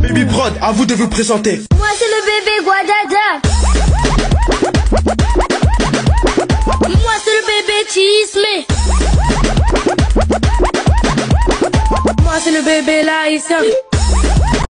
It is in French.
Baby Prod, à vous de vous présenter. Moi c'est le bébé Guadada. Moi c'est le bébé Chisme. Moi c'est le bébé Laïssa.